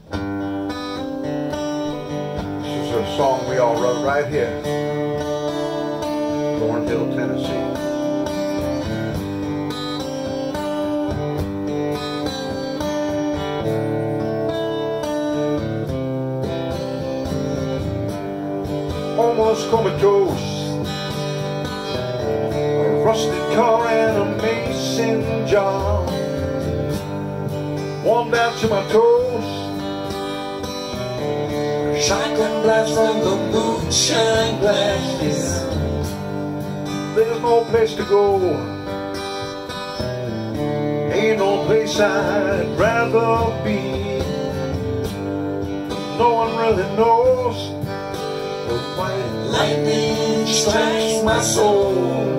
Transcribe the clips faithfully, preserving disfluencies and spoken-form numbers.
This is a song we all wrote right here, Thornhill, Tennessee. Almost comatose, a rusted car and a mason jar, warm down to my toes, shotgun blast from the moonshine glasses. There's no place to go, ain't no place I'd rather be. No one really knows. The white lightning strikes my soul.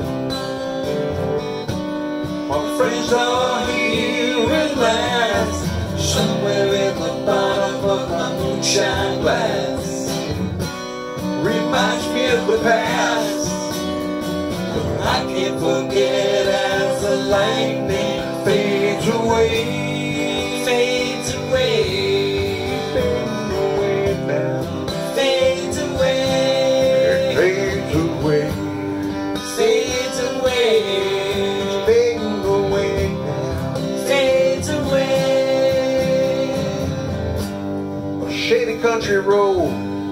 My friends are here at last, somewhere in the bottom of my moonshine glass. Reminds me of the past, I can't forget as the lightning fades away, fades away, fades away now, fades away, fades away, fades away, fades away now, fades away. A shady country road,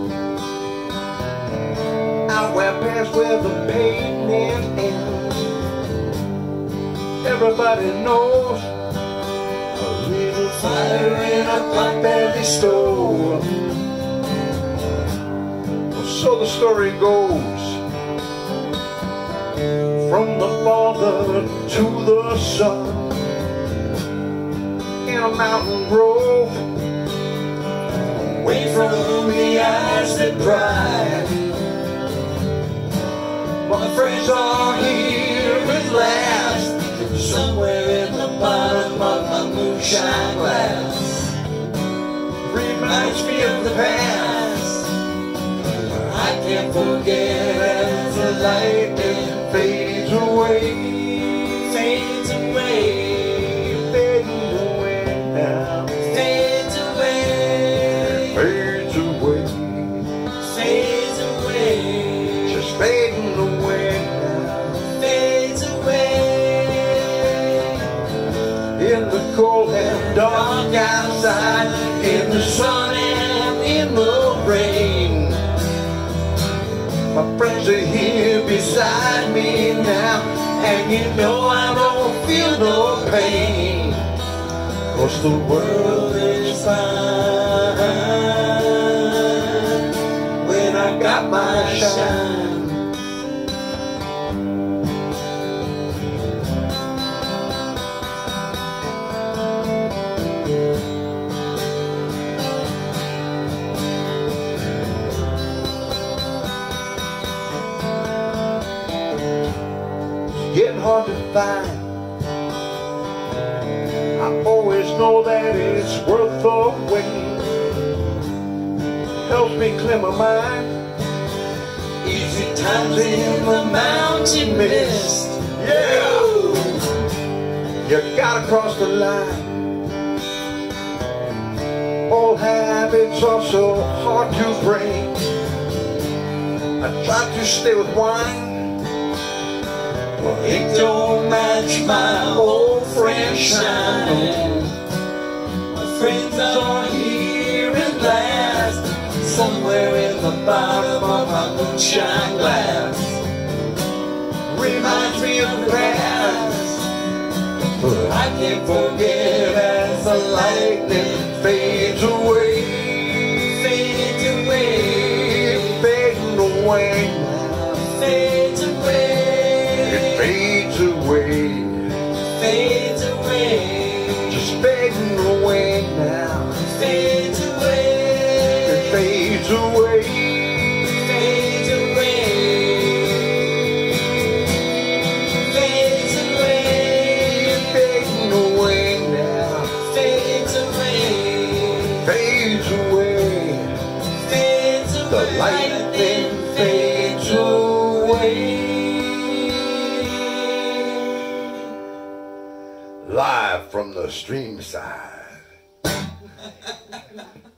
out where past where the pavement ends. Everybody knows a little fire in a pot-belly stove. Well, so the story goes, from the father to the son, in a mountain grove, away from the eyes that pry. My friends are here at last, somewhere in the bottom of my moonshine glass. Reminds me of the past, I can't forget as the lightning fades away, fades away, fades away now, fades away, fades away, fades away, just fading away now, fades away. in the cold and dark outside, in the sun and in the rain. My friends are here beside me now, and you know I don't feel no pain, 'cause the world is fine when I got my shine. Getting hard to find. I always know that it's worth the wait. Helps me clear my mind. Easy times in the mountain mist. Yeah, you gotta cross the line. Old habits are so hard to break. I try to stay with wine, It don't match my old friend shine. My friends are here at last, somewhere in the bottom of my moonshine glass. reminds me of the past. I can't forget as the lightning Fades away, fades away, fading away, fades away, it fades away, fades away, just fading away now, fades away, it fades away, fades away, fades away, fading away now, fades away, fades away, fades away, the lightning fades away. Live from the stream side. Bye.